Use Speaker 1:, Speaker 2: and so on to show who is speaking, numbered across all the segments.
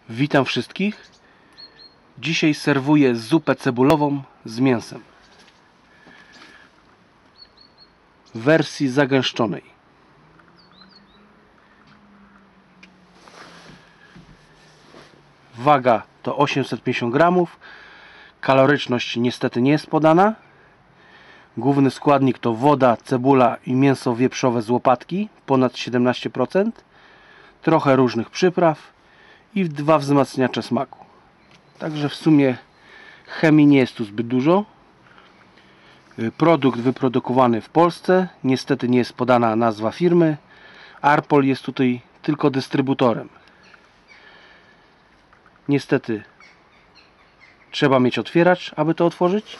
Speaker 1: Witam wszystkich. Dzisiaj serwuję zupę cebulową z mięsem w wersji zagęszczonej. Waga to 850 gramów. Kaloryczność niestety nie jest podana. Główny składnik to woda, cebula i mięso wieprzowe z łopatki, ponad 17%. Trochę różnych przypraw i 2 wzmacniacze smaku. Także w sumie chemii nie jest tu zbyt dużo. Produkt wyprodukowany w Polsce. Niestety nie jest podana nazwa firmy. Arpol jest tutaj tylko dystrybutorem. Niestety trzeba mieć otwieracz, aby to otworzyć.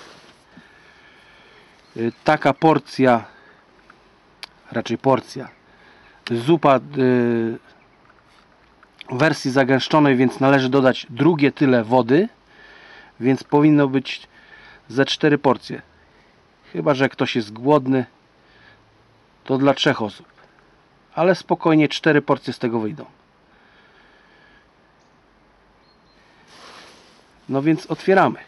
Speaker 1: Taka porcja, raczej porcja, zupa w wersji zagęszczonej, więc należy dodać drugie tyle wody, więc powinno być ze 4 porcje. Chyba że ktoś jest głodny, to dla 3 osób, ale spokojnie 4 porcje z tego wyjdą. No więc otwieramy.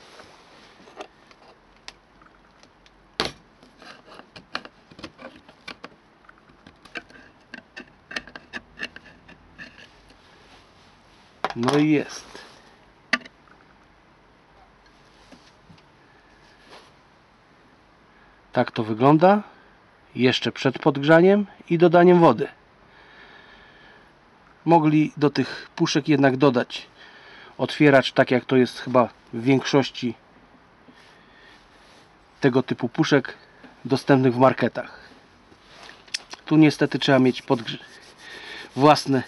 Speaker 1: No i jest. Tak to wygląda. Jeszcze przed podgrzaniem i dodaniem wody. Mogli do tych puszek jednak dodać otwieracz, tak jak to jest chyba w większości tego typu puszek dostępnych w marketach. Tu niestety trzeba mieć własny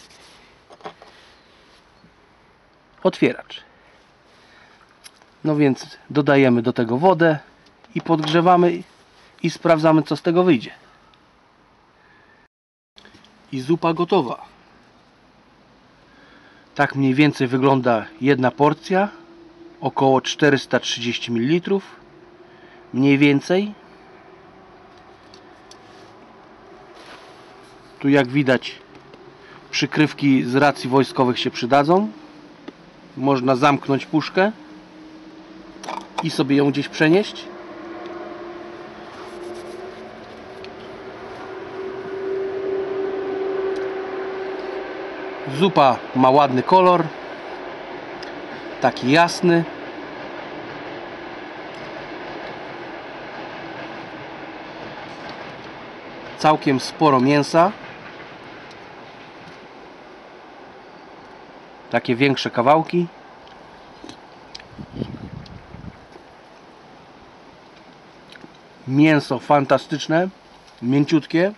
Speaker 1: otwieracz. No więc dodajemy do tego wodę i podgrzewamy i sprawdzamy, co z tego wyjdzie. I zupa gotowa. Tak mniej więcej wygląda jedna porcja, około 430 ml, mniej więcej. Tu jak widać przykrywki z racji wojskowych się przydadzą. Można zamknąć puszkę i sobie ją gdzieś przenieść. Zupa ma ładny kolor, taki jasny. Całkiem sporo mięsa. Takie większe kawałki. Mięso fantastyczne, mięciutkie.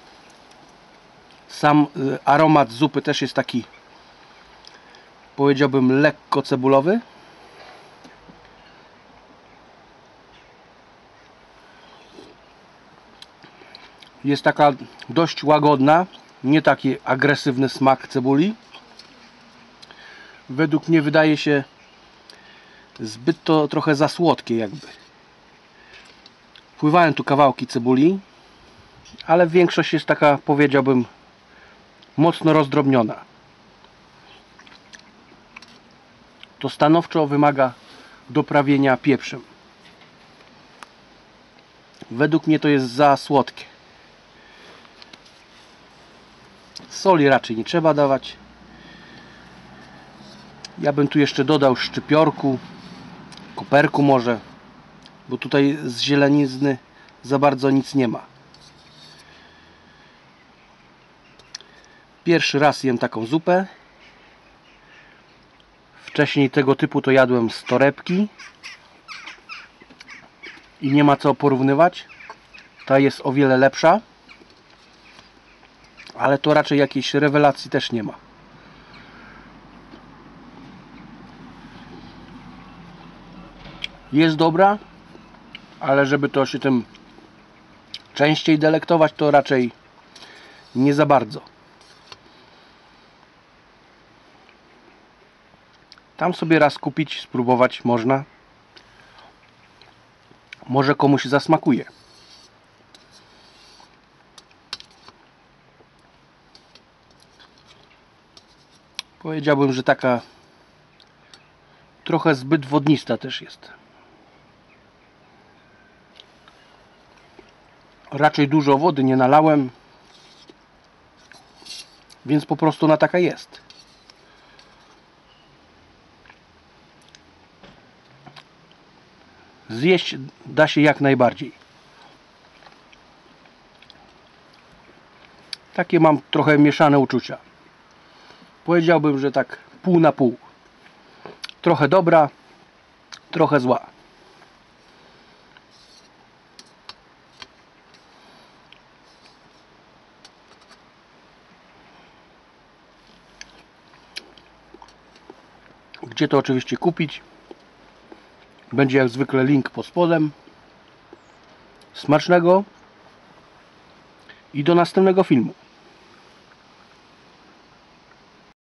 Speaker 1: Sam aromat zupy też jest taki, powiedziałbym, lekko cebulowy. Jest taka dość łagodna, nie taki agresywny smak cebuli. Według mnie wydaje się zbyt to trochę za słodkie jakby. Wpływają tu kawałki cebuli, ale większość jest taka, powiedziałbym, mocno rozdrobniona. To stanowczo wymaga doprawienia pieprzem. Według mnie to jest za słodkie. Soli raczej nie trzeba dawać. Ja bym tu jeszcze dodał szczypiorku, koperku może, bo tutaj z zielenizny za bardzo nic nie ma. Pierwszy raz jem taką zupę. Wcześniej tego typu to jadłem z torebki i nie ma co porównywać. Ta jest o wiele lepsza, ale to raczej jakiejś rewelacji też nie ma. Jest dobra, ale żeby to się tym częściej delektować, to raczej nie za bardzo. Tam sobie raz kupić, spróbować można. Może komuś zasmakuje. Powiedziałbym, że taka trochę zbyt wodnista też jest. Raczej dużo wody nie nalałem, więc po prostu ona taka jest. Zjeść da się jak najbardziej. Takie mam trochę mieszane uczucia. Powiedziałbym, że tak pół na pół. Trochę dobra, trochę zła. Gdzie to oczywiście kupić? Będzie jak zwykle link pod spodem. Smacznego i do następnego filmu.